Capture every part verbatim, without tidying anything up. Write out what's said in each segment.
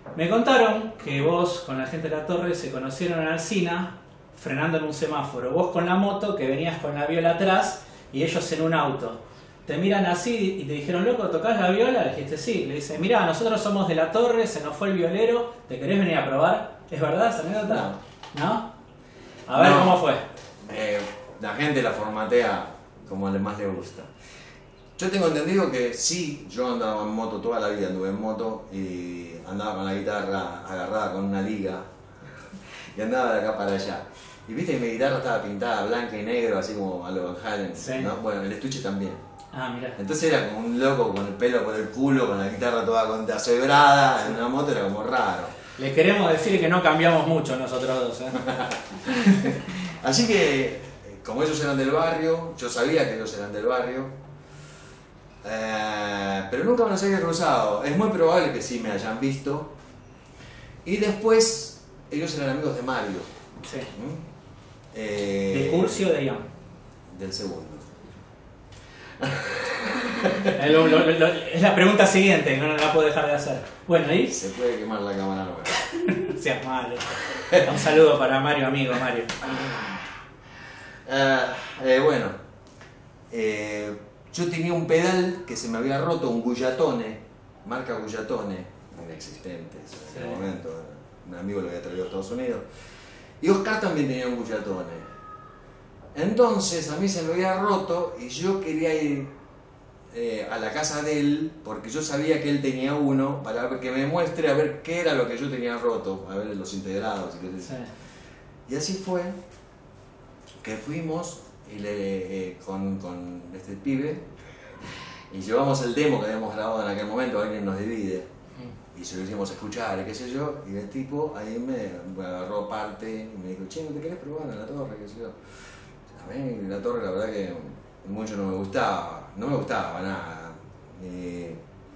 Me contaron que vos con la gente de la torre se conocieron en Alsina frenando en un semáforo. Vos con la moto, que venías con la viola atrás y ellos en un auto. Te miran así y te dijeron, loco, ¿tocás la viola? Le dijiste sí. Le dice, mirá, nosotros somos de la torre, se nos fue el violero, ¿te querés venir a probar? ¿Es verdad esa anécdota? No. ¿No? A ver, no. ¿cómo fue? Eh, la gente la formatea como a más le gusta. Yo tengo entendido que sí, yo andaba en moto toda la vida, anduve en moto y andaba con la guitarra agarrada con una liga y andaba de acá para allá. Y viste que mi guitarra estaba pintada blanca y negro, así como a lo Van Halen, sí. ¿no? Bueno, el estuche también. Ah, mirá. Entonces era como un loco con el pelo por el culo, con la guitarra toda contracebrada, en una moto era como raro. Les queremos decir que no cambiamos mucho nosotros dos, ¿eh? Así que, como ellos eran del barrio, yo sabía que ellos eran del barrio, eh, pero nunca me los había cruzado. Es muy probable que sí me hayan visto. Y después, ellos eran amigos de Mario. Sí. ¿Mm? Eh, ¿De Curcio o de Ian? Del segundo. Lo, lo, lo, es la pregunta siguiente, no, no la puedo dejar de hacer. Bueno, ¿y? Se puede quemar la cámara nueva. Seas malo. Un saludo para Mario, amigo Mario. Uh, eh, bueno, eh, yo tenía un pedal que se me había roto, un Guyatone, marca Guyatone, inexistente en aquel sí. momento, un amigo lo había traído a Estados Unidos, y Oscar también tenía un Guyatone. Entonces a mí se me había roto y yo quería ir eh, a la casa de él porque yo sabía que él tenía uno para que me muestre a ver qué era lo que yo tenía roto, a ver los integrados y qué sé. Sí. Y así fue que fuimos y le, eh, con, con este pibe y llevamos el demo que habíamos grabado en aquel momento, alguien nos divide y se lo hicimos escuchar y qué sé yo, y el tipo ahí me, me agarró parte y me dijo, che, ¿no te querés probar en la torre? Qué sé yo. A mí la torre la verdad que mucho no me gustaba, no me gustaba nada. Y,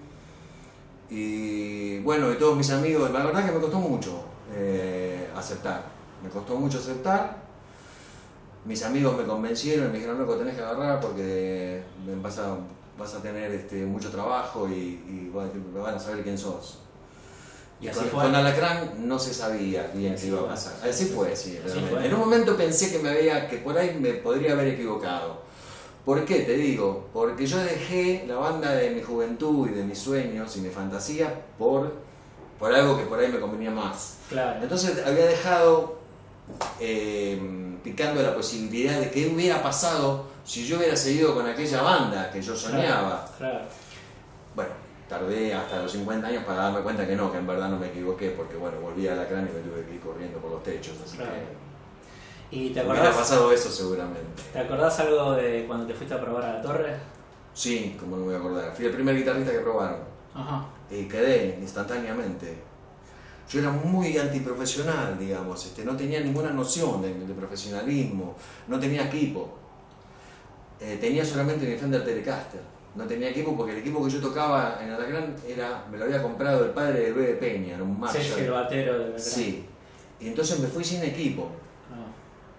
y bueno, y todos mis amigos, la verdad que me costó mucho eh, aceptar, me costó mucho aceptar. Mis amigos me convencieron y me dijeron, loco, tenés que agarrar porque vas a, vas a tener este, mucho trabajo y, y bueno, van a saber quién sos. Y con, con Alacrán no se sabía bien qué iba a pasar. Así fue, sí, realmente. En un momento pensé que me había, que por ahí me podría haber equivocado. ¿Por qué? Te digo, porque yo dejé la banda de mi juventud y de mis sueños y mi fantasía por, por algo que por ahí me convenía más. Claro. Entonces había dejado eh, picando la posibilidad de qué hubiera pasado si yo hubiera seguido con aquella banda que yo soñaba. Claro, claro. Bueno. Tardé hasta los cincuenta años para darme cuenta que no, que en verdad no me equivoqué, porque bueno, volví a Alacrán y me tuve que ir corriendo por los techos, así claro. que... ¿Y te acordás? Hubiera pasado eso seguramente. ¿Te acordás algo de cuando te fuiste a probar a la torre? Sí, como no me voy a acordar. Fui el primer guitarrista que probaron. Ajá. Y quedé instantáneamente. Yo era muy antiprofesional, digamos, este, no tenía ninguna noción de, de profesionalismo, no tenía equipo. Eh, tenía solamente mi Fender Telecaster. No tenía equipo porque el equipo que yo tocaba en Alacrán era, me lo había comprado el padre de Luis de Peña, era un Marshall. Sí, el batero de Alacrán. Sí, y entonces me fui sin equipo. Ah.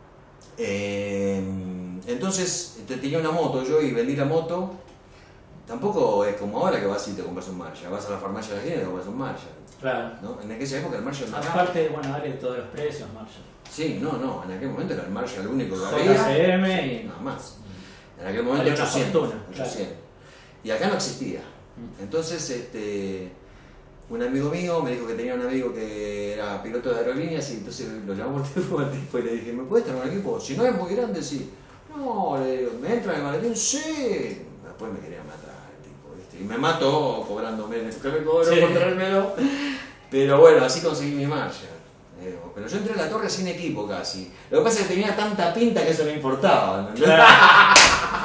Eh, entonces tenía una moto yo y vendí la moto. Tampoco es como ahora que vas y te compras un Marshall, vas a la farmacia de la esquina y te compras un Marshall. Claro. ¿No? En aquella época el Marshall no. Aparte, bueno, dale todos los precios, Marshall. Sí, no, no, en aquel momento era el Marshall el único que había. J C M sí, y... nada más. En aquel momento ochocientos. ochocientos. Claro. Y acá no existía. Entonces, este, un amigo mío me dijo que tenía un amigo que era piloto de aerolíneas y entonces lo llamó por teléfono al tipo y le dije, ¿me puedes traer un equipo? Si no es muy grande, sí. No, le digo, ¿me entra en el maletín? Sí. Después me quería matar el tipo, ¿viste? Y me mató cobrándome el que me cobró sí. por traérmelo. Pero bueno, así conseguí mi Marshall. Pero yo entré a la torre sin equipo casi. Lo que pasa es que tenía tanta pinta que eso no importaba. Claro.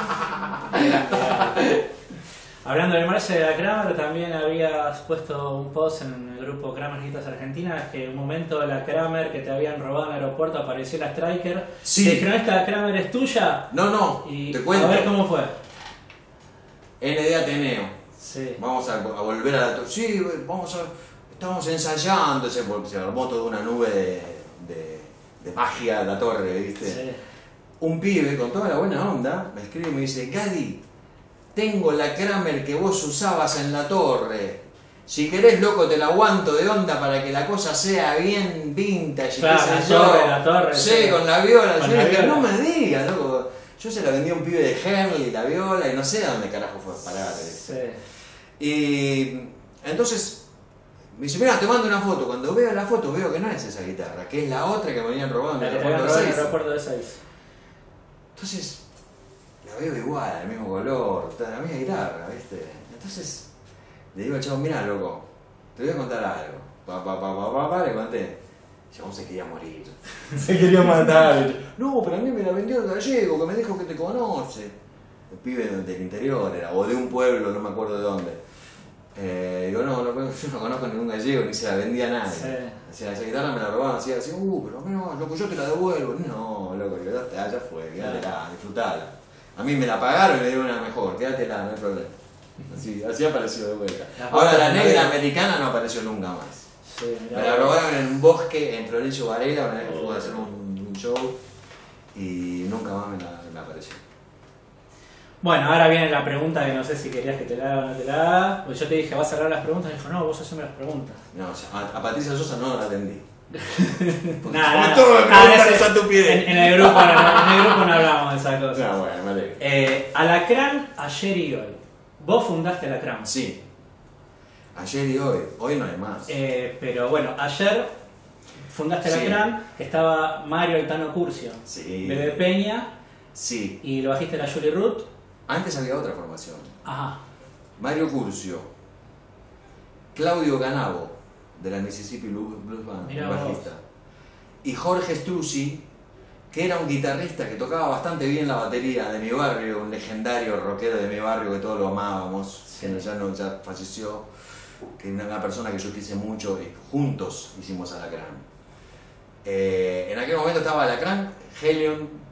Hablando del Marshall de la Kramer, también habías puesto un post en el grupo Kramer Guitas Argentinas que en un momento la Kramer que te habían robado en el aeropuerto apareció la Striker. Sí. ¿Te dijeron esta Kramer es tuya? No, no, y te cuento. A ver cómo fue. N D Ateneo. Sí. Vamos a, a volver a la torre. Sí, vamos a... Estábamos ensayando, se, se armó toda una nube de, de, de magia de la torre, ¿viste? Sí. Un pibe con toda la buena onda me escribe y me dice, Gadi, tengo la Kramer que vos usabas en la torre. Si querés, loco, te la aguanto de onda para que la cosa sea bien vintage. Claro, qué la sé yo. torre, la torre. Sí, sí. con la viola. Con Yo la dije, viola. no me digas, loco. Yo se la vendí a un pibe de Henley, la viola, y no sé a dónde carajo fue a parar. Sí. Y entonces me dice, mira, te mando una foto. Cuando veo la foto veo que no es esa guitarra, que es la otra que me venían robando en La el que te habían aeropuerto robado en de el Seiza. aeropuerto de Seiza. Entonces, la veo igual, el mismo color, la misma guitarra, ¿viste? Entonces, le digo al chavo, mira, loco, te voy a contar algo. Pa, pa, pa, pa, pa, pa, le conté. El chabón se quería morir. Se quería matar. No, pero a mí me la vendió el gallego, que me dijo que te conoce. El pibe del interior era, o de un pueblo, no me acuerdo de dónde. Eh, digo, no, no, yo no conozco ningún gallego, ni se la vendía a nadie. Sí. O sea, esa guitarra me la robaban, así, así, uh, pero no, loco, yo te la devuelvo. No, loco, quédatela, ya fue, quédatela, disfrutala. A mí me la pagaron y me dieron una mejor, quédatela, no hay problema. Así, así apareció de vuelta. Ahora la negra americana no apareció nunca más. Sí, Me la robaron en un bosque en Florencio Varela, una vez que fui a hacer un, un show y nunca más me la, me la apareció. Bueno, ahora viene la pregunta que no sé si querías que te la haga o no te la haga. Pues yo te dije, vas a cerrar las preguntas. Y dijo, no, vos haceme las preguntas. No, o sea, a, a Patricia Sosa no la atendí. Nada, nada. todo me Nada, preguntan ese- esa estupidez. en, en el grupo, no, en el grupo no hablamos de esas cosas. No, bueno, me alegro. Eh, Alacrán, ayer y hoy. Vos fundaste Alacrán. Sí. Ayer y hoy. Hoy no hay más. Eh, pero bueno, ayer fundaste Sí. Alacrán, que estaba Mario Aitano Curcio, Sí. Bebe Peña, Sí. y lo bajiste la Julie Ruth. Antes había otra formación. Ajá. Mario Curcio. Claudio Ganavo, de la Mississippi Blues Blues Band, Mirá un vos. bajista. Y Jorge Struzzi, que era un guitarrista que tocaba bastante bien la batería de mi barrio, un legendario rockero de mi barrio que todos lo amábamos, Sí. que ya, no, ya falleció, que era una persona que yo quise mucho y juntos hicimos Alacrán. Eh, en aquel momento estaba Alacrán, Helion,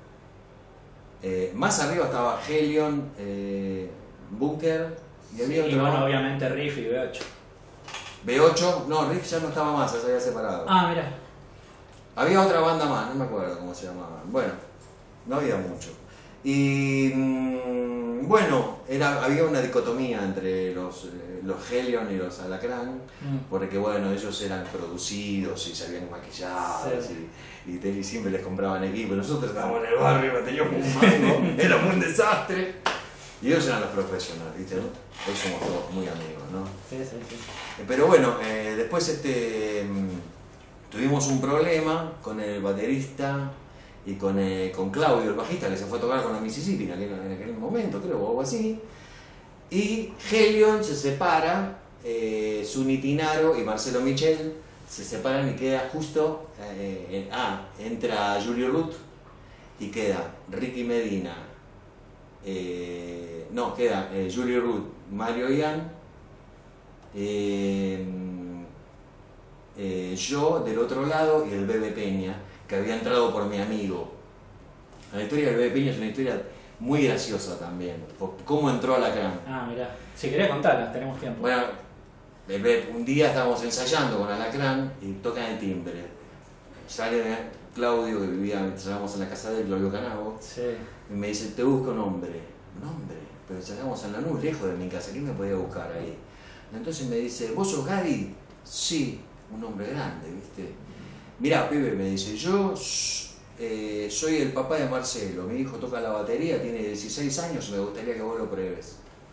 eh, más arriba estaba Helion, eh, Bunker y había Y otro- bueno, obviamente Riff y B ocho. B ocho, no, Riff ya no estaba más, ya se había separado. Ah, mirá. Había otra banda más, no me acuerdo cómo se llamaban. Bueno, no había mucho. Y mmm, bueno, era, había una dicotomía entre los, eh, los Helion y los Alacrán, Mm. porque bueno, ellos eran producidos y se habían maquillado Sí. y, y, te- y siempre les compraban equipo. Nosotros estábamos en el barrio, no teníamos un mango, éramos un desastre. Y ellos eran los profesionales, ¿viste? ¿No? Hoy somos todos muy amigos, ¿no? Sí, sí, sí. Pero bueno, eh, después este, mm, tuvimos un problema con el baterista y con, eh, con Claudio, el bajista, que se fue a tocar con la Mississippi en aquel, en aquel momento, creo, o algo así. Y Helion se separa, eh, Sunny Tinaro y Marcelo Michel se separan y queda justo, eh, en- ah, entra Julio Ruth y queda Ricky Medina, eh, no, queda eh, Julio Ruth, Mario Ian, eh, eh, yo del otro lado y el Bebe Peña, que había entrado por mi amigo. La historia del Bebe Peña es una historia muy graciosa también, por cómo entró a la Alacrán. Ah, mirá. Si querés contarla, tenemos tiempo. Bueno, el Bebe- un día estábamos ensayando con Alacrán y tocan el timbre. Sale Claudio, que vivía, ensayábamos en la casa de Claudio Canavo, Sí. y me dice, te busco un hombre. Un hombre, pero ensayamos en la nube, lejos de mi casa, ¿quién me podía buscar ahí? Entonces me dice, ¿vos sos Gadi? Sí, un hombre grande, ¿viste? Mirá, pibe, me dice, yo eh, soy el papá de Marcelo, mi hijo toca la batería, tiene dieciséis años, me gustaría que vos lo pruebes.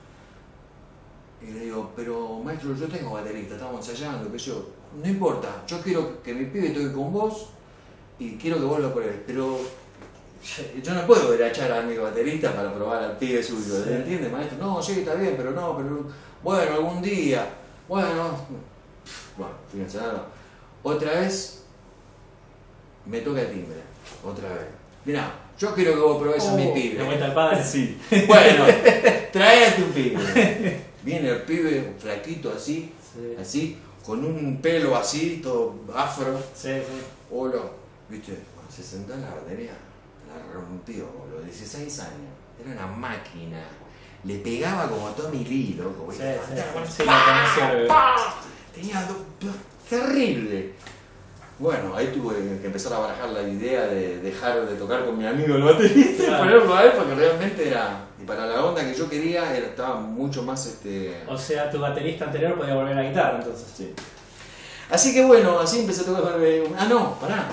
Y le digo, pero maestro, yo tengo baterista, estamos ensayando, qué sé yo. No importa, yo quiero que mi pibe toque con vos y quiero que vos lo pruebes, pero yo no puedo ir a echar a mi baterista para probar al pibe suyo, Sí. ¿entiendes, maestro? No, sí, está bien, pero no, pero bueno, algún día, bueno, bueno, fíjense, nada. Otra vez me toca el timbre, otra vez. Mirá, yo quiero que vos probés a mi Oh, pibe. ¿de vuelta al padre? Sí. Bueno, trae a tu pibe. Viene el pibe flaquito así, Sí. así, con un pelo así, todo afro. Sí, sí. Hola, viste, cuando se sentó en la batería, la rompió, boludo, dieciséis años, era una máquina, le pegaba como Tommy Lee, loco, Sí, ¿viste? sí. Sí, lo conocí al bebé. Tenía do- do- terrible. Bueno, ahí tuve que empezar a barajar la idea de dejar de tocar con mi amigo el baterista y Claro. ponerlo a él, porque realmente era, y para la onda que yo quería, era, estaba mucho más este... O sea, tu baterista anterior podía volver a la guitarra, entonces. Sí. Así que bueno, así empecé a tocar con el... Ah, no, pará.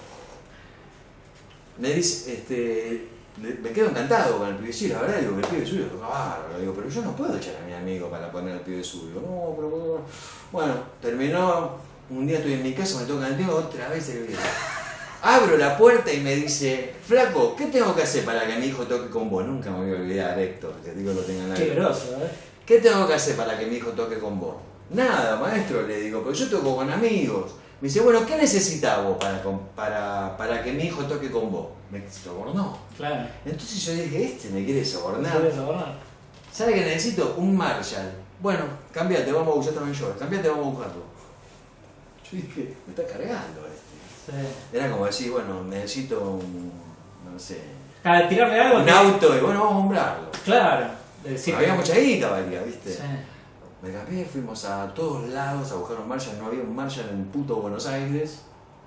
Me dice, este... me quedo encantado con el pibe. Sí, la verdad, digo que el pibe suyo toca bárbaro. Digo, pero yo no puedo echar a mi amigo para poner el pibe suyo. No, pero... Bueno, terminó... Un día estoy en mi casa, me toca el tío, otra vez el video. Abro la puerta y me dice, flaco, ¿qué tengo que hacer para que mi hijo toque con vos? Nunca me voy a olvidar, Héctor, que digo lo tengan ahí. Qué groso, ¿eh? ¿Qué tengo que hacer para que mi hijo toque con vos? Nada, maestro, le digo, pero yo toco con amigos. Me dice, bueno, ¿qué necesitas vos para, para, para que mi hijo toque con vos? Me sobornó. Claro. Entonces yo dije, este me quiere sobornar. ¿Puedes sobornar? ¿Sabe qué necesito? Un Marshall. Bueno, cambiate, vamos a buscar también yo. Cambiate, vamos a buscarlo. Yo dije, me está cargando este. Sí. Era como decir, bueno, necesito un, no sé, Para tirarle algo. un que- auto y bueno, vamos a comprarlo. Claro. de decir Había que- mucha guita, valía, ¿viste? Sí. Me cambié, fuimos a todos lados a buscar un Marshall, no había un Marshall en puto Buenos Aires.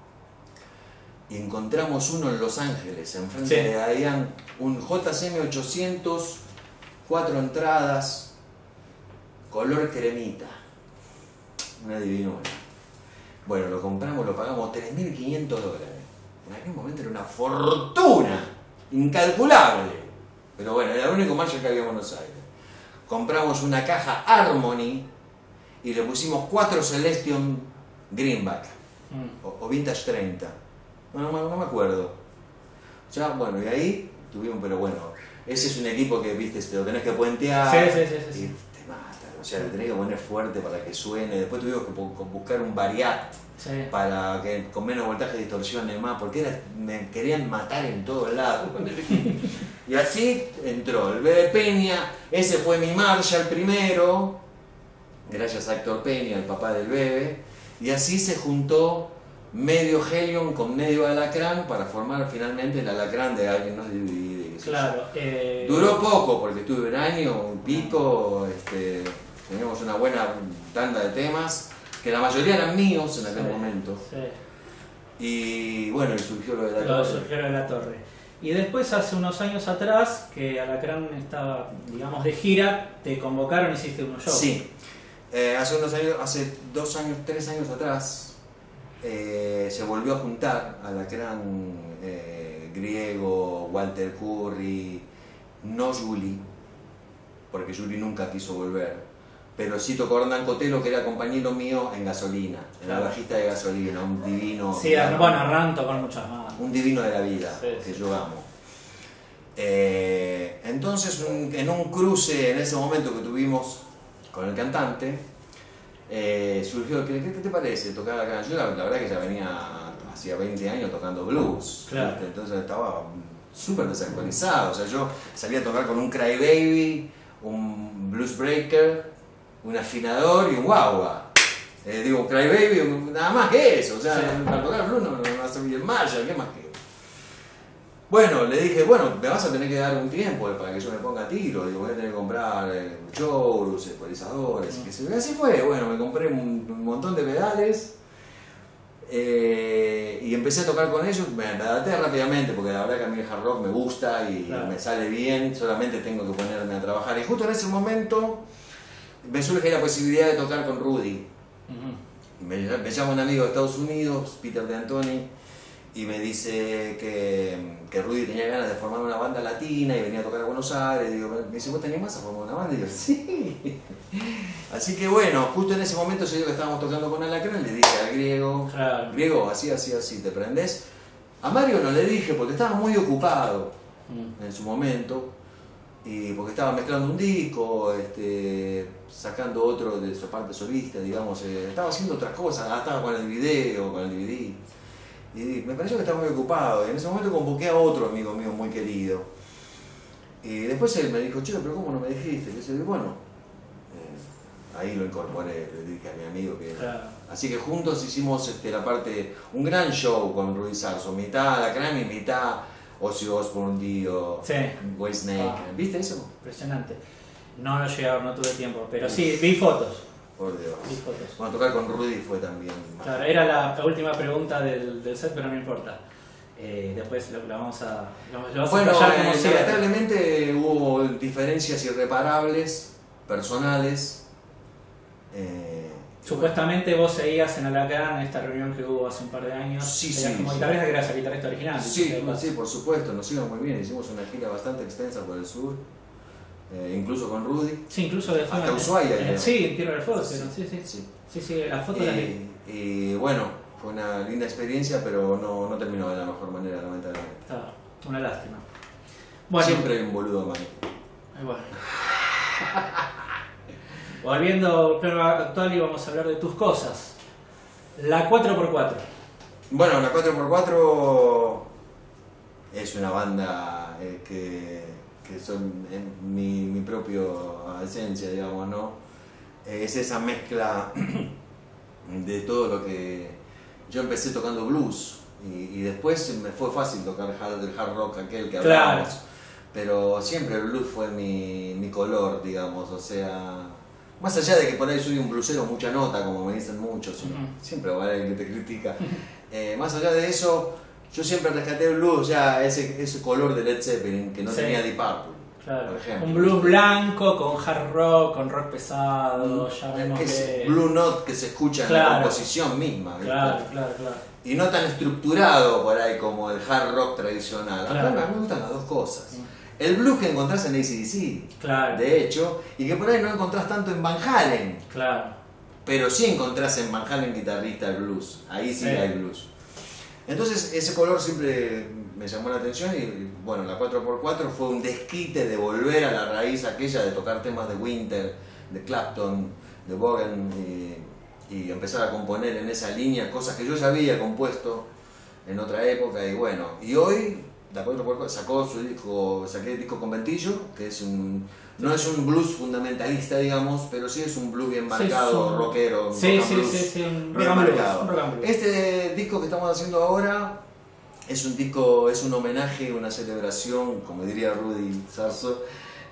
Y encontramos uno en Los Ángeles, enfrente Sí. de ahí, un J C M ochocientos, cuatro entradas, color cremita. Una divinura. Bueno, lo compramos, lo pagamos tres mil quinientos dólares. En aquel momento era una fortuna, incalculable. Pero bueno, era el único Marshall que había en Buenos Aires. Compramos una caja Harmony y le pusimos cuatro Celestion Greenback Mm. o, o Vintage treinta. No, no, no me acuerdo. Ya, bueno, y ahí tuvimos, pero bueno, ese es un equipo que, viste, te lo tenés que puentear. Sí, sí, sí, sí, y sí. te matan. O sea, le tenés que poner fuerte para que suene. Después tuvimos que bu- buscar un variat Sí. para que con menos voltaje distorsione más, porque era, me querían matar en todos lados. Y así entró el Bebe Peña, ese fue mi Marshall primero, gracias a Héctor Peña, el papá del Bebe, y así se juntó medio Helion con medio Alacrán para formar finalmente el Alacrán de Alguien Nos Divide. qué sé yo. Claro. Eh... Duró poco, porque tuve un año, un pico, este, teníamos una buena tanda de temas, que la mayoría eran míos en aquel Sí, momento. Sí. Y bueno, y surgió lo de la Lo torre. surgió de la torre. Y después, hace unos años atrás, que Alacrán estaba, digamos, de gira, te convocaron y hiciste unos shows. Sí, Eh, hace unos años, hace dos años, tres años atrás, eh, se volvió a juntar Alacrán, eh, Griego, Walter Curry, no Juli, porque Juli nunca quiso volver. Pero sí tocó Hernán Cotelo, que era compañero mío en Gasolina, era Claro. bajista de Gasolina, un divino. Sí, bueno, Hernán tocó en muchas más. Un divino de la vida, Sí, que sí. yo amo. Eh, entonces, un- en un cruce en ese momento que tuvimos con el cantante, eh, surgió, ¿qué, qué te parece tocar acá? Yo la, la verdad que ya venía hacía veinte años tocando blues, Claro. ¿viste? Entonces estaba súper desactualizado. O sea, yo salía a tocar con un Crybaby, un Blues Breaker, un afinador y un guagua. Eh, digo, Crybaby, un- nada más que eso. O sea, Sí. para tocar blues no, no, no hace bien Marshall, ¿qué más que? Bueno, le dije, bueno, me vas a tener que dar un tiempo para que yo me ponga a tiro. Digo, voy a tener que comprar eh, chorus, ecualizadores, y qué sé yo. Y así fue. Bueno, me compré un, un montón de pedales eh, y empecé a tocar con ellos. Me adapté rápidamente porque la verdad que a mí el hard rock me gusta y Claro. me sale bien. Solamente tengo que ponerme a trabajar. Y justo en ese momento me surge la posibilidad de tocar con Rudy. Ujú. Me, me llama un amigo de Estados Unidos, Peter de Antoni, y me dice que, que Rudy tenía ganas de formar una banda latina y venía a tocar a Buenos Aires. Digo, me dice, ¿vos tenés más a formar una banda? Y yo, sí. Así que bueno, justo en ese momento se dio que estábamos tocando con Alacrán, le dije al griego, Claro. griego, así, así, así, ¿te prendés? A Mario no le dije porque estaba muy ocupado Mm. en su momento. Y porque estaba mezclando un disco, este, sacando otro de su parte solista, digamos, eh, estaba haciendo otras cosas, ah, estaba con el video, con el D V D. Y me pareció que estaba muy ocupado. Y en ese momento convoqué a otro amigo mío muy querido. Y después él me dijo, chico, pero ¿cómo no me dijiste? Y yo dije, bueno, eh, ahí lo incorporé, le dije a mi amigo que... Claro. Así que juntos hicimos este, la parte, un gran show con Rudy Sarso, mitad Alacrán y mitad Ozzy Osbourne, Dio, Sí. Whitesnake. Ah. ¿Viste eso? Impresionante. No lo llegué a ver, no tuve tiempo, pero sí, vi fotos. por Dios. Vi fotos. Bueno, tocar con Rudy fue también. Claro, era la, la última pregunta del, del set, pero no importa. Eh, después lo, lo vamos a, lo, lo vas bueno, a callar como eh, siempre. lamentablemente hubo diferencias irreparables, personales. Eh, Supuestamente vos seguías en Alacrán, en esta reunión que hubo hace un par de años. Sí, Seguías sí, como sí. guitarrista, que eras el guitarrista original. Sí, sí, por supuesto, nos iba muy bien. Hicimos una gira bastante extensa por el sur, eh, incluso con Rudy. Sí, incluso de Hasta Ushuaia. eh, sí, en Tierra del Fuego, sí, sí, sí. sí. Sí, sí, las fotos las vi. Y, y bueno, fue una linda experiencia, pero no, no terminó de la mejor manera, lamentablemente. Está, una lástima. Bueno, Siempre hay un boludo más. eh, bueno. Volviendo al plano actual, y vamos a hablar de tus cosas. La cuatro por cuatro. Bueno, la cuatro por cuatro es una banda eh, que, que son en mi, mi propia esencia, digamos, ¿no? Eh, es esa mezcla de todo lo que... Yo empecé tocando blues y, y después me fue fácil tocar hard, el hard rock aquel que hablábamos. Claro. Pero siempre el blues fue mi, mi color, digamos, o sea... Más allá de que por ahí soy un bluesero mucha nota, como me dicen muchos, Uh-huh. siempre va a haber alguien que te critica. Eh, más allá de eso, yo siempre rescaté el blues, ya ese, ese color de Led Zeppelin que no Sí. tenía Deep Purple, Claro. por ejemplo. Un blues blanco con hard rock, con rock pesado, Mm, ya vemos que es que... Blue Note que se escucha Claro. en la composición misma, ¿viste? Claro, claro, claro. Y no tan estructurado por ahí como el hard rock tradicional. A mí Claro. me gustan las dos cosas. Mm. El blues que encontrás en A C D C, Claro. de hecho, y que por ahí no encontrás tanto en Van Halen, Claro. pero sí encontrás en Van Halen guitarrista el blues, ahí sí, Sí. hay blues. Entonces ese color siempre me llamó la atención y bueno, la cuatro por cuatro fue un desquite de volver a la raíz aquella de tocar temas de Winter, de Clapton, de Bogan y, y empezar a componer en esa línea cosas que yo ya había compuesto en otra época y bueno, y hoy la cuatro por cuatro sacó su disco, saqué el disco Conventillo, que es un, no es un blues fundamentalista, digamos, pero sí es un blues bien marcado, Sí, es un- rockero, un Sí, rock and sí, blues sí, sí, un rock bien and blues, marcado. un rock and blues. Este disco que estamos haciendo ahora es un disco, es un homenaje, una celebración, como diría Rudy Sarso,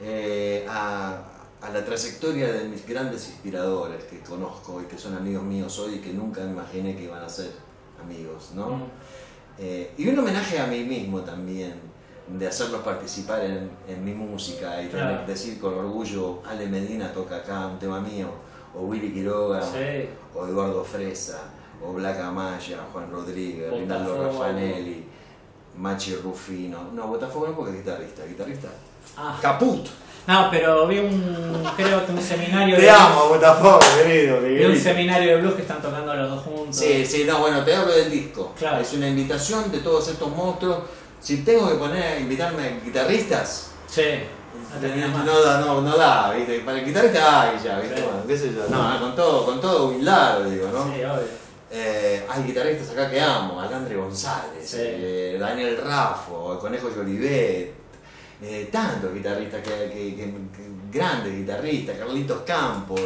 eh, a, a la trayectoria de mis grandes inspiradores que conozco y que son amigos míos hoy y que nunca me imaginé que iban a ser amigos, ¿no? Mm. Eh, y un homenaje a mí mismo también, de hacerlos participar en, en mi música y Claro. tener- decir con orgullo, Ale Medina toca acá un tema mío, o Willy Quiroga, Sí. o Eduardo Fresa, o Black Amaya, Juan Rodríguez, Rinaldo Botafogo. Raffanelli, Machi Rufino. No, Botafogo no porque es guitarrista, guitarrista. Ah. Caput. No, pero vi un, creo que un seminario Te de amo, Botafogo, querido. vi un seminario de blues que están tocando los dos juntos. Sí, sí, no, bueno, te hablo del disco. Claro. Es una invitación de todos estos monstruos. Si tengo que poner, invitarme a guitarristas, Sí. No tenía más. no da, no, no da, ¿viste? Para el guitarrista hay ya, ¿viste? Sí. Bueno, qué sé yo. No, con todo, con todo humildad lo digo, ¿no? Sí, obvio. Eh, hay guitarristas acá que amo, Alandre González, Sí. eh, Daniel Raffo, el Conejo Jolivet, eh, tantos guitarristas, que, que, que- que- grandes guitarristas, Carlitos Campos,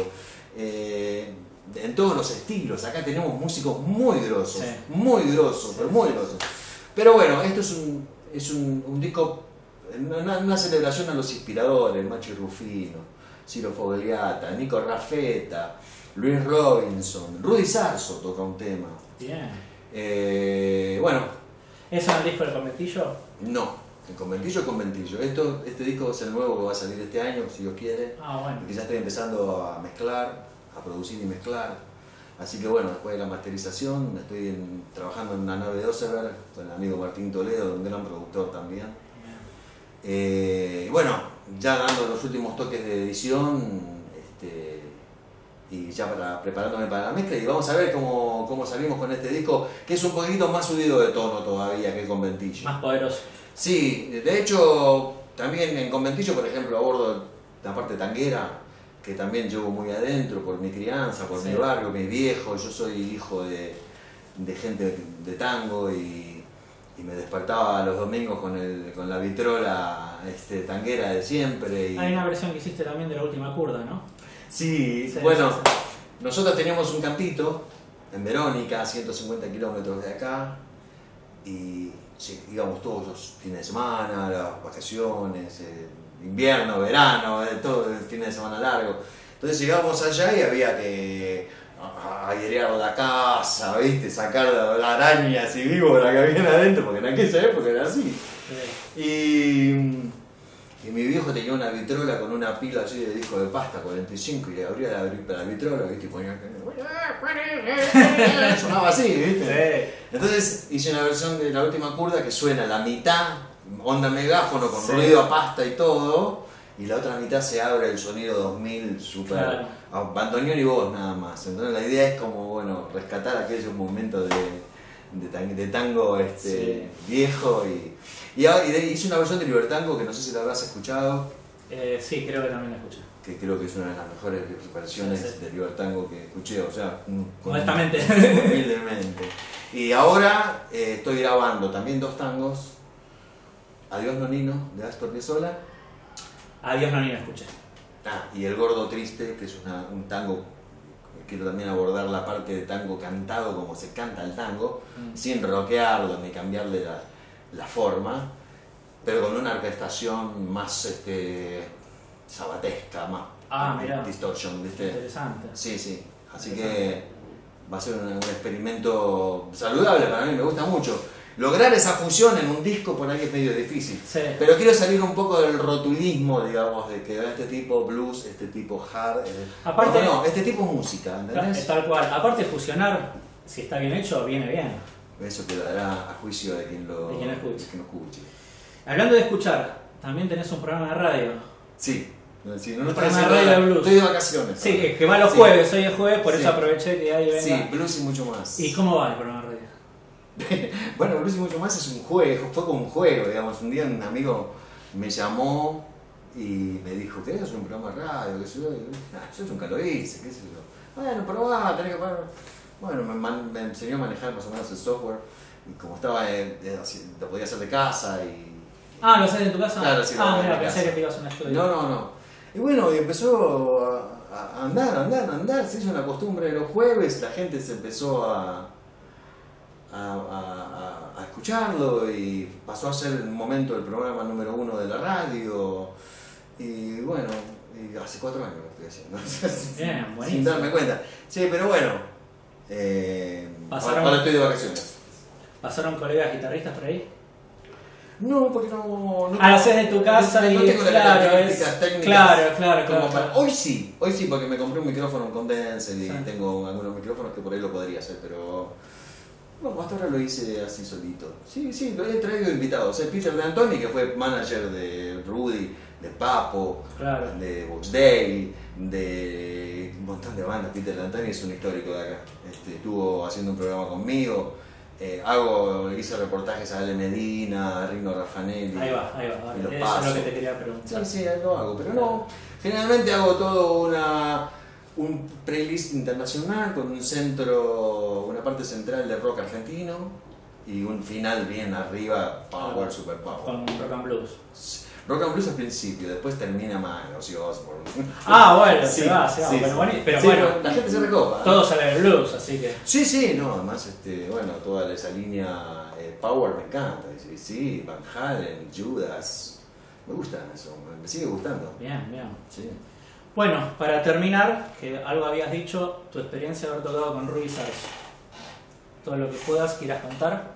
eh, en todos los estilos. Acá tenemos músicos muy grosos, Sí. muy grosos, Sí, pero muy sí, grosos. Pero bueno, esto es un, es un, un disco, una, una celebración a los inspiradores, Machi Rufino, Ciro Fogliata, Nico Raffetta, Luis Robinson, Rudy Sarso toca un tema. Bien. Eh, bueno, ¿Eso en el disco del conventillo? no, en conventillo es conventillo. Esto, este disco es el nuevo que va a salir este año, si Dios quiere, Ah, bueno. y que ya estoy empezando a mezclar, a producir y mezclar. Así que bueno, después de la masterización, estoy en- trabajando en una nave de Oseberg con el amigo Martín Toledo, un gran productor también. Eh, y bueno, ya dando los últimos toques de edición, este, y ya para, preparándome para la mezcla, y vamos a ver cómo, cómo salimos con este disco, que es un poquito más subido de tono todavía que el Conventillo. Más poderoso. Sí, de hecho, también en Conventillo, por ejemplo, abordo la parte tanguera, que también llevo muy adentro por mi crianza, por Sí. mi barrio, mis viejos. Yo soy hijo de, de gente de tango y, y me despertaba los domingos con, el, con la vitrola este, tanguera de siempre. Y... Hay una versión que hiciste también de La Última Curda, ¿no? Sí, Sí, bueno, sí, sí. nosotros teníamos un campito en Verónica, a ciento cincuenta kilómetros de acá, y sí, íbamos todos los fines de semana, las vacaciones, eh, invierno, verano, eh, todo el fin de semana largo. Entonces llegábamos allá y había que airear la casa, ¿viste? Sacar las arañas y víboras que habían adentro, porque en aquella época era así. Sí. Y... Y mi viejo tenía una vitrola con una pila así de disco de pasta, cuarenta y cinco, y le abría la, la vitrola, ¿viste? Y ponía... sonaba así, ¿viste? Sí. Entonces hice una versión de La Última Curda que suena la mitad, onda megáfono, con sí. ruido a pasta y todo, y la otra mitad se abre el sonido dos mil, super... Claro. Bandoneón y voz nada más. Entonces la idea es como, bueno, rescatar aquellos momentos de, de, de tango este, sí. viejo y... Y, y de, hice una versión de Libertango que no sé si la habrás escuchado. Eh, sí, creo que también la escuché. Que creo que es una de las mejores versiones sí, sí. de Libertango que escuché, o sea, honestamente. Humildemente. Y ahora eh, estoy grabando también dos tangos. Adiós Nonino, de Astor Piazzolla. Adiós Nonino, escuché. Ah, y El Gordo Triste, que es una, un tango. Quiero también abordar la parte de tango cantado, como se canta el tango, mm. sin rockearlo ni cambiarle la la forma, pero con una orquestación más este, sabatesca, más ah, distortion, ¿viste? Interesante. Sí, sí. Así que va a ser un, un experimento saludable para mí, me gusta mucho. Lograr esa fusión en un disco por ahí es medio difícil. Sí. Pero quiero salir un poco del rotulismo, digamos, de que este tipo blues, este tipo hard. Aparte, no, no, este tipo música, ¿entendés? Tal cual. Aparte fusionar, si está bien hecho, viene bien. Eso quedará a juicio de quien lo, de quien escuche. De quien lo escuche. Hablando de escuchar, también tenés un programa de radio. Sí. Sí, no un programa de radio de blues. Estoy de vacaciones. Sí, que, que va los sí. jueves, hoy es jueves, por sí. eso aproveché que ahí venga. Sí, blues y mucho más. ¿Y cómo va el programa de radio? Bueno, blues y mucho más es un juego, fue como un juego, digamos. Un día un amigo me llamó y me dijo, ¿qué es un programa de radio? ¿Qué sé yo? Nah, yo nunca lo hice, qué sé yo. Bueno, probá, tenés que poner... Bueno, me, man, me enseñó a manejar más o menos el software y como estaba, eh, eh, lo podía hacer de casa y... Ah, ¿lo haces en tu casa? Claro, sí. Ah, mira, pensé que te ibas a un estudio. No, no, no. Y bueno, y empezó a, a andar, a andar, a andar, se hizo una costumbre de los jueves, la gente se empezó a, a, a, a escucharlo y pasó a ser el momento del programa número uno de la radio y bueno, y hace cuatro años lo estoy haciendo. Bien, buenísimo. Sin darme cuenta. Sí, pero bueno. Eh, ¿Pasaron, ahora estoy de vacaciones. ¿Pasaron colegas guitarristas por ahí? No, porque no... no ah, lo haces de tu casa no, y... No tengo claro, las características es, técnicas. Claro, claro, claro, para, claro. Hoy sí, hoy sí, porque me compré un micrófono, un condenser y sí. tengo algunos micrófonos que por ahí lo podría hacer, pero... Bueno, hasta ahora lo hice así solito. Sí, sí, lo he traído invitados. ¿eh? Peter de Antoni, que fue manager de Rudy, de Papo, claro. de Boxdale, de un montón de bandas. Peter de Antoni es un histórico de acá. Este, estuvo haciendo un programa conmigo. Eh, hago, hice reportajes a Ale Medina, a Rino Raffanelli. Ahí va, ahí va. Y lo Eso paso. es lo que te quería preguntar. Sí, sí, lo hago, pero no. Generalmente hago todo una... un playlist internacional con un centro, una parte central de rock argentino y un final bien arriba, power, ah, super power. Con rock and blues. Rock and blues al principio, después termina mal, Ozzy Osbourne. Ah, bueno, sí, se va, se va. Sí, pero sí. bueno, pero sí, bueno, la gente se recopa. Todo sale del blues, así que. Sí, sí, no, además, este, bueno, toda esa línea eh, power me encanta. Sí, sí, Van Halen, Judas, me gusta eso, me sigue gustando. Bien, bien. Sí. Bueno, para terminar, que algo habías dicho, tu experiencia de haber tocado con Ruby Sarzo. Todo lo que puedas, quieras contar.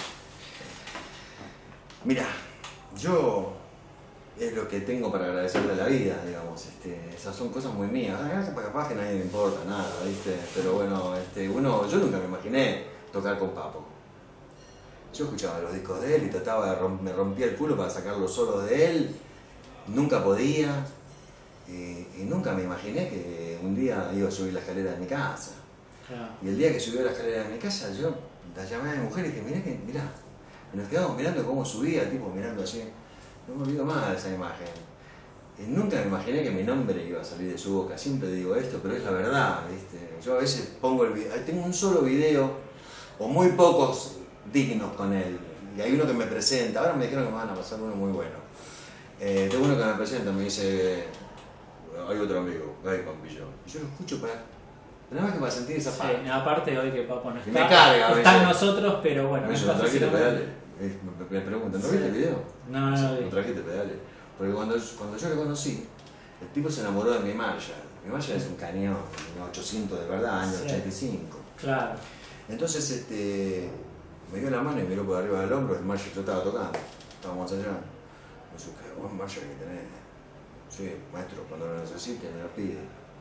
Mira, yo es lo que tengo para agradecerle a la vida, digamos. Este, esas son cosas muy mías. Capaz que a nadie le importa nada, ¿viste? Pero bueno, este, uno, yo nunca me imaginé tocar con Papo. Yo escuchaba los discos de él y trataba de romp, me rompía el culo para sacar los solos de él. Nunca podía. Y, y nunca me imaginé que un día iba a subir la escalera de mi casa. Claro. Y el día que subió la escalera de mi casa, yo la llamé a mi mujer y dije, mirá que, mirá. Y nos quedamos mirando cómo subía, tipo mirando así. No me olvido más de esa imagen. Y nunca me imaginé que mi nombre iba a salir de su boca. Siempre digo esto, pero es la verdad, ¿viste? Yo a veces pongo el video, tengo un solo video, o muy pocos dignos con él. Y hay uno que me presenta, ahora me dijeron que me van a pasar uno muy bueno. Eh, tengo uno que me presenta, me dice... hay otro amigo, Guy Pampillón. Y yo lo escucho para... nada más que para sentir esa sí, parte. aparte hoy que Papo no está, me carga, está en nosotros, pero bueno. No, no trajiste pedales. Me, me preguntan, ¿no viste el video? No, no, no. No trajiste pedales. Porque cuando, cuando yo lo conocí, El tipo se enamoró de mi Marshall. Mi Marshall es un cañón, un ochocientos de verdad, año Sí. ochenta y cinco. Claro. Entonces este, me dio la mano y miró por arriba del hombro, el Marshall yo estaba tocando, estábamos allá. Me dijo, qué buen Marshall que tenés. Sí, maestro, cuando lo necesite me lo pide.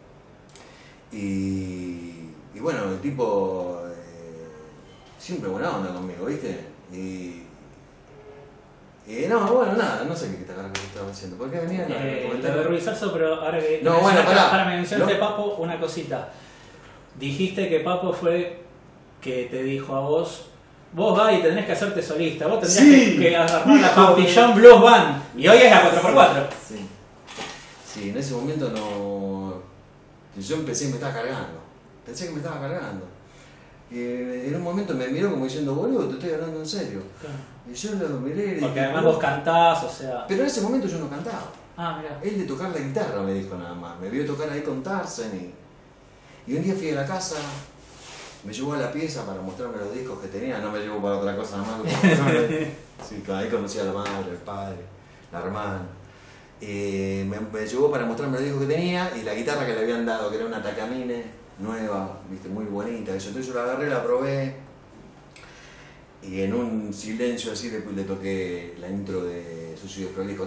Y, y bueno, el tipo eh, siempre buena onda conmigo, ¿viste? Y, y no, bueno, nada, no sé qué te agarras que estaba haciendo. ¿Por qué venía? No, Eh, lo de Ruizazo, pero ahora que No, bueno, pará. para mencionarte ¿No? Papo, una cosita. Dijiste que Papo fue que te dijo a vos, vos vas y tenés que hacerte solista, vos tendrías Sí, que, que agarrar la hijo Pampillón Blues Band, y hoy es la cuatro por cuatro. Sí. Sí, en ese momento no. Yo empecé y me estaba cargando. Pensé que me estaba cargando. Y en un momento me miró como diciendo, boludo, te estoy hablando en serio. Y yo lo miré y le Porque dije, además "No". vos cantás, o sea... Pero en ese momento yo no cantaba. Ah, mirá. Él de tocar la guitarra me dijo nada más. Me vio tocar ahí con Tarzan y, y un día fui a la casa, me llevó a la pieza para mostrarme los discos que tenía. No me llevó para otra cosa nada más. Que para mostrarme. Sí, ahí conocí a la madre, el padre, la hermana. Eh, me, me llevó para mostrarme los discos que tenía y la guitarra que le habían dado, que era una Takamine nueva, viste, muy bonita. Eso. Entonces yo la agarré, la probé y en un silencio así después le toqué la intro de Sucio y Desprolijo.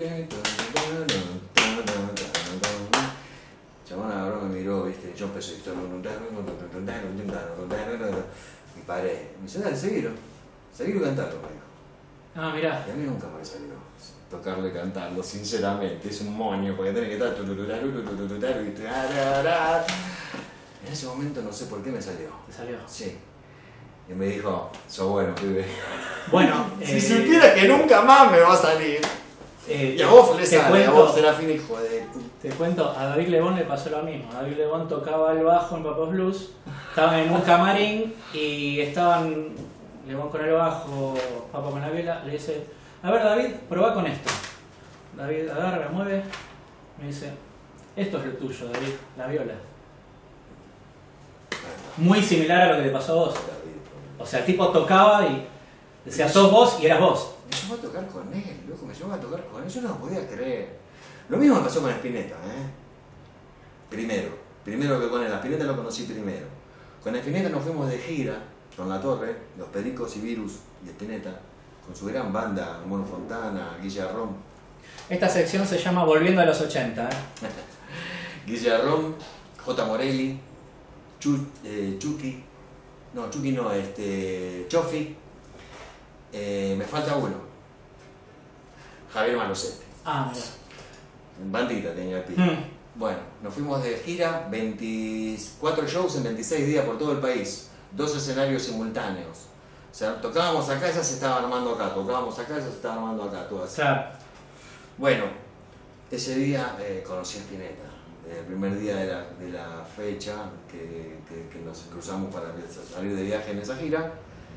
Chabón agarró, me miró, viste, yo empecé y paré. Me dice, dale, seguilo, seguilo cantando, me dijo. Ah, mirá. Y a mí nunca me salió tocarlo y cantarlo, sinceramente, es un moño, porque tiene que estar... En ese momento no sé por qué me salió. Te salió. Sí. Y me dijo, sos bueno, pibe. Bueno, Si eh, supiera que nunca más me va a salir. eh, Y a vos le te sale, a cuento- vos Serafín, hijo de... Te cuento, a David Lebón le pasó lo mismo. David Lebón tocaba el bajo en Papos Blues, estaban en un camarín y estaban Lebón con el bajo, Papo con la viola. Le dice, a ver David, probá con esto. David agarra, mueve, me dice, esto es lo tuyo, David, la viola. Muy similar a lo que te pasó a vos. O sea, el tipo tocaba y decía, sos vos y eras vos. Me llevó a tocar con él, loco, me llevó a tocar con él, yo no lo podía creer. Lo mismo me pasó con Spinetta, ¿eh? Primero, primero que con él, a Spinetta lo conocí primero. Con Spinetta nos fuimos de gira, con La Torre, Los Pericos y Virus y Spinetta, con su gran banda, Mono Fontana, Guille Arrón. Esta sección se llama Volviendo a los ochenta. ¿eh? Guille Arrón, J. Morelli, Chu, eh, Chucky, no, Chucky no, este, Chofi, eh, me falta uno, Javier Malosetti. Ah, mira. Bandita tenía el pibe. Mm. Bueno, nos fuimos de gira, veinticuatro shows en veintiséis días por todo el país, dos escenarios simultáneos. O sea, tocábamos acá, ya se estaba armando acá, tocábamos acá, ya se estaba armando acá, todo así. Claro. Bueno, ese día eh, conocí a Spinetta, el primer día de la, de la fecha que, que, que nos cruzamos para salir de viaje en esa gira.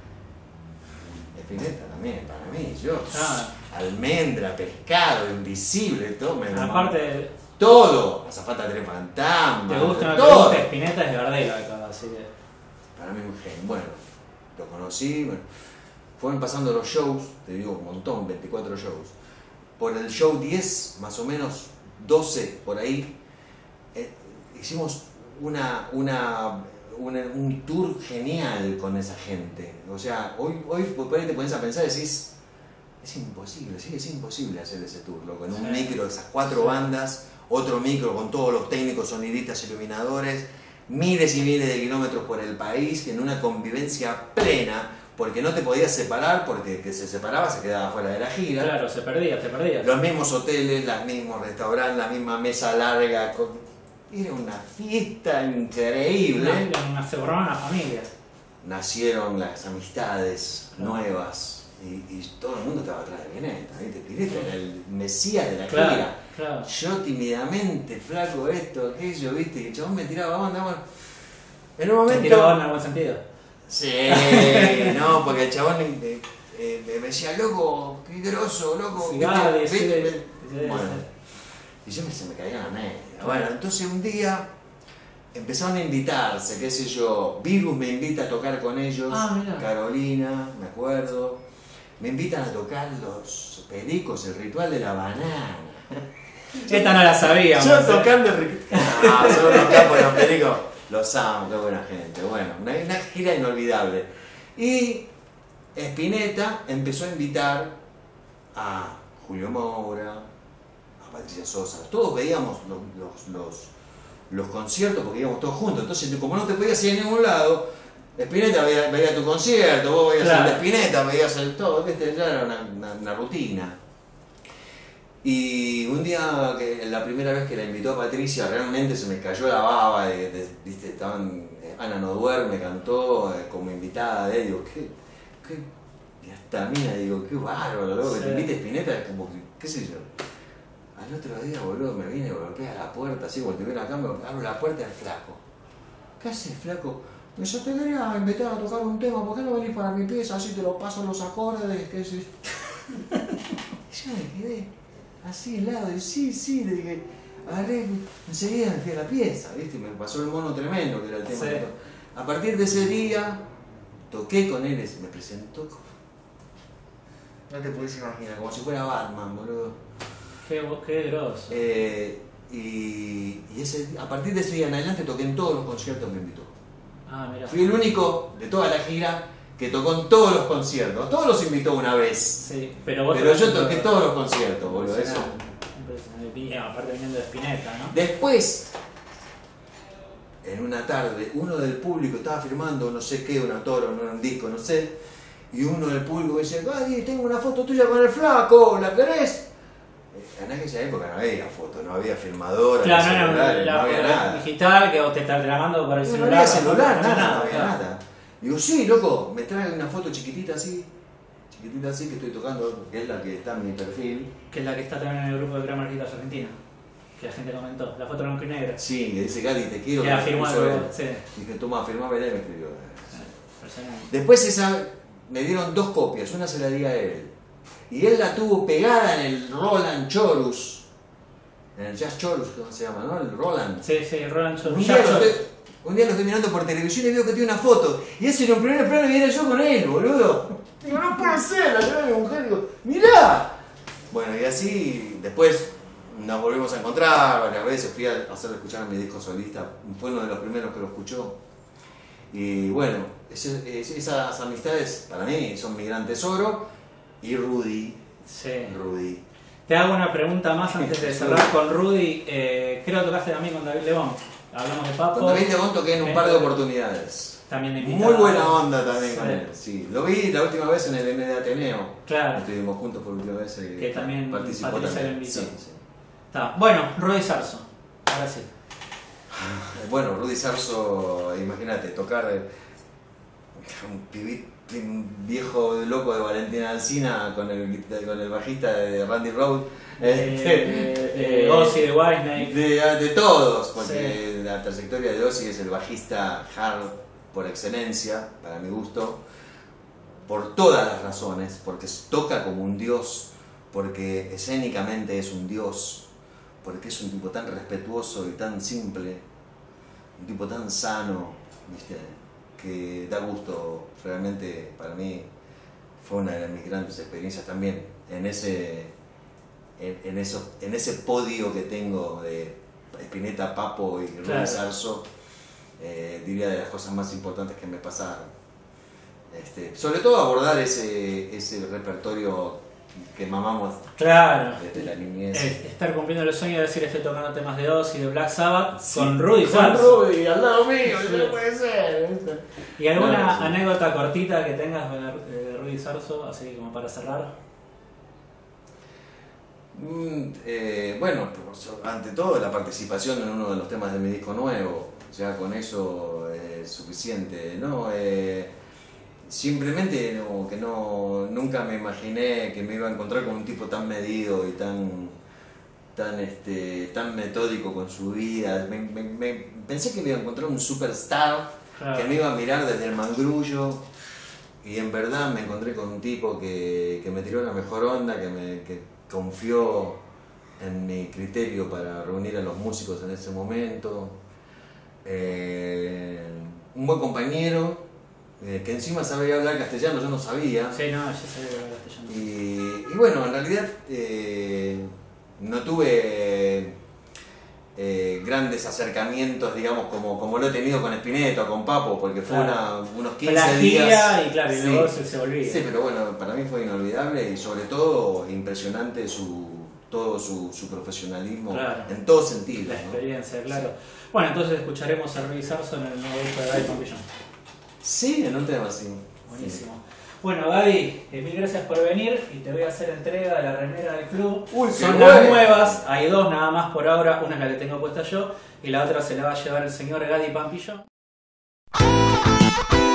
Spinetta también, para mí, yo, Ah. almendra, pescado, invisible, todo me lo Aparte, todo, Azafata Tres Fantasmas, te gusta o no te todo. gusta, Spinetta es de Gardel acá, así que... Para mí un genio. Bueno, lo conocí, bueno, fueron pasando los shows, te digo un montón, veinticuatro shows. Por el show diez, más o menos doce, por ahí, eh, hicimos una, una, una- un tour genial con esa gente. O sea, hoy, hoy por ahí te pones a pensar y decís, es imposible, sí, es imposible hacer ese tour, loco. En un Sí. micro, esas cuatro bandas, otro micro con todos los técnicos, sonidistas, iluminadores, miles y miles de kilómetros por el país, en una convivencia plena, porque no te podías separar, porque el que se separaba se quedaba fuera de la gira. Claro, se perdía, te perdías. Los mismos hoteles, los mismos restaurantes, la misma mesa larga. con- Era una fiesta increíble. Una, una, se formaron una familia. Nacieron las amistades nuevas y, y todo el mundo estaba atrás de Spinetta, ¿viste? Spinetta era el mesías de la Claro, gira. claro. Yo tímidamente, flaco, esto, aquello, ¿viste? Y el chabón me tiraba onda, bueno. En un Te momento... tiraba en buen sentido. Sí, no, porque el chabón eh, eh, me decía, loco, qué groso, loco. Sí, ¿viste? dale, ¿Viste? sí, Me- sí, Bueno, sí. y yo me, se me caía la media. Bueno, entonces un día empezaron a invitarse, qué sé yo, Virus me invita a tocar con ellos, Ah, mirá. Carolina, me acuerdo, me invitan a tocar Los Pericos, el ritual de la banana. Esta no la sabíamos. Yo tocando el... Ah, son los capos, los pericos. Los amo, qué buena gente. Bueno, una, una gira inolvidable. Y Spinetta empezó a invitar a Julio Moura, a Patricia Sosa. Todos veíamos los, los, los, los conciertos porque íbamos todos juntos. Entonces, como no te podías ir a ningún lado, Spinetta veía, veía tu concierto, vos veías claro. el de Spinetta, veías el todo, ¿viste? Ya era una, una, una rutina. Y un día, que la primera vez que la invitó a Patricia, realmente se me cayó la baba, de, de, ¿viste? Estaban, Ana no duerme, cantó eh, como invitada de él, digo, ¿qué? qué y hasta mina, digo, qué bárbaro, loco, sí. que te invite Spinetta, es como que, qué sé yo. Al otro día, boludo, me viene, golpea la puerta, así, cuando te viene acá, me abro la puerta del flaco. ¿Qué haces, flaco? Yo te quería invitar a tocar un tema, ¿por qué no venís para mi pieza? Así te lo paso los acordes, qué sé yo. Y yo me quedé así helado, y sí, sí, le dije, agarré, enseguida me fui a la pieza, ¿viste? Me pasó el mono tremendo, que era el tema. Sí. A partir de ese día, toqué con él, me presentó, no te podés imaginar, como si fuera Batman, boludo. Qué, qué grosso. Eh, y y ese, a partir de ese día en adelante toqué en todos los conciertos que me invitó. Ah, mirá. Fui el único de toda la gira que tocó en todos los conciertos. Todos los invitó una vez. Sí, pero vos pero yo toqué todos los conciertos, boludo. Eso. Aparte viniendo de Spinetta, ¿no? Después, en una tarde, uno del público estaba firmando no sé qué, una toro, no un disco, no sé. Y uno del público dice, ay, tengo una foto tuya con el flaco, ¿la querés? En aquella época no había foto, no había filmadora, claro, no, celulares, no, no había nada. Digital, que vos te estás grabando por el no, celular. No había celular, nada, nada, no había claro. nada. Digo, sí, loco, me trae una foto chiquitita así, chiquitita así que estoy tocando, que es la que está en mi perfil. Que es la que está también en el grupo de Gran Marquitos Argentina, que la gente comentó, la foto blanco y negra. Sí, que dice, Gary, te quiero. Que la firmó el sí. Dije, toma, firmame y me escribió. Sí. Después esa, me dieron dos copias, una se la di a él. Y él la tuvo pegada en el Roland Chorus, en el Jazz Chorus, ¿cómo se llama, no? El Roland. Sí, sí, el Roland Chorus. Un día, estoy, un día lo estoy mirando por televisión y veo que tiene una foto. Y ese era un primer plano y era yo con él, boludo. Digo, no puede ser, la llevé a mi mujer, digo, mirá. Bueno, y así, después nos volvimos a encontrar varias veces, fui a hacerle escuchar mi disco solista, fue uno de los primeros que lo escuchó. Y bueno, ese, esas amistades para mí son mi gran tesoro. Y Rudy, sí. Rudy. Te hago una pregunta más antes de cerrar con Rudy. Eh, creo que tocaste también con David Lebón. Hablamos de Papo. Con David Lebón toqué en un par de oportunidades. También de invitado. Muy buena onda también sí. con él. Sí. Lo vi la última vez en el M de Ateneo. Claro. Estuvimos juntos por última vez. Que, que también participó Patricia también. lo invitó. Sí, sí. Está. Bueno, Rudy Sarzo. Ahora sí. Bueno, Rudy Sarzo, imagínate, tocar un pibito, un viejo loco de Valentina Alsina con el, con el bajista de Randy Rhoads, de eh, Ozzy, de Whitesnake, de, de todos, porque sí. La trayectoria de Ozzy es el bajista hard por excelencia, para mi gusto, por todas las razones, porque toca como un dios, porque escénicamente es un dios, porque es un tipo tan respetuoso y tan simple, un tipo tan sano, ¿viste? Que da gusto, realmente para mí fue una de mis grandes experiencias también en ese, en, en eso, en ese podio que tengo de Spinetta, Papo y Rudy claro. Sarzo, eh, diría de las cosas más importantes que me pasaron. Este, sobre todo abordar ese, ese repertorio que mamamos claro. desde la niñez. Eh, estar cumpliendo el sueño de decir estoy tocando temas de Ozzy y de Black Sabbath sí. con Rudy Sarzo. Con Rudy, al lado mío, sí. No puede ser. ¿Y alguna no, sí. anécdota cortita que tengas de Rudy Sarzo, así como para cerrar? Mm, eh, bueno, ante todo la participación en uno de los temas de mi disco nuevo, ya con eso es suficiente, ¿no? Eh, Simplemente no, que no, nunca me imaginé que me iba a encontrar con un tipo tan medido y tan, tan, este, tan metódico con su vida. Me, me, me, pensé que me iba a encontrar un superstar claro. que me iba a mirar desde el mangrullo y en verdad me encontré con un tipo que, que me tiró la mejor onda, que, me, que confió en mi criterio para reunir a los músicos en ese momento. Eh, un buen compañero. Eh, que encima sabía hablar castellano, yo no sabía. Sí, no, yo sabía hablar castellano. Y, y bueno, en realidad, eh, no tuve eh, grandes acercamientos, digamos, como, como lo he tenido con Spinetta o con Papo, porque fue claro. una, unos quince Fue la días. gira y claro, y sí, luego se, se olvida. Sí, pero bueno, para mí fue inolvidable y sobre todo impresionante su, todo su, su profesionalismo claro. en todo sentido. La ¿no? experiencia, claro. Sí. Bueno, entonces escucharemos a Ruiz Arson en el nuevo disco de Gaby Pampillón. Sí, en un tema así. Buenísimo. Sí. Bueno, Gaby, eh, mil gracias por venir y te voy a hacer entrega de la remera del club. Uy, son qué las bueno. nuevas, hay dos nada más por ahora, una es la que tengo puesta yo y la otra se la va a llevar el señor Gaby Pampillón.